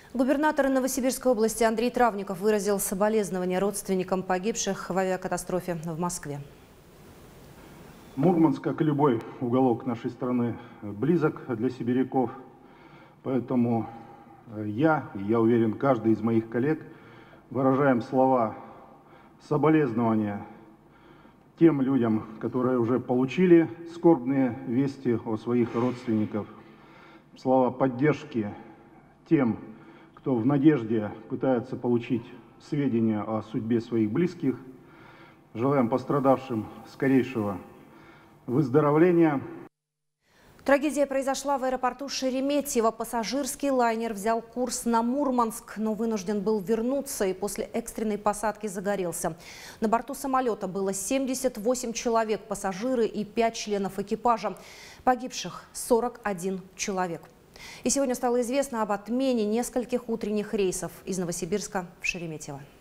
Губернатор Новосибирской области Андрей Травников выразил соболезнования родственникам погибших в авиакатастрофе в Москве. Мурманск, как и любой уголок нашей страны, близок для сибиряков. Поэтому я уверен, каждый из моих коллег выражаем слова соболезнования тем людям, которые уже получили скорбные вести о своих родственниках. Слова поддержки тем, кто в надежде пытается получить сведения о судьбе своих близких. Желаем пострадавшим скорейшего выздоровления. Трагедия произошла в аэропорту Шереметьево. Пассажирский лайнер взял курс на Мурманск, но вынужден был вернуться и после экстренной посадки загорелся. На борту самолета было 78 человек, пассажиры и 5 членов экипажа. Погибших 41 человек. И сегодня стало известно об отмене нескольких утренних рейсов из Новосибирска в Шереметьево.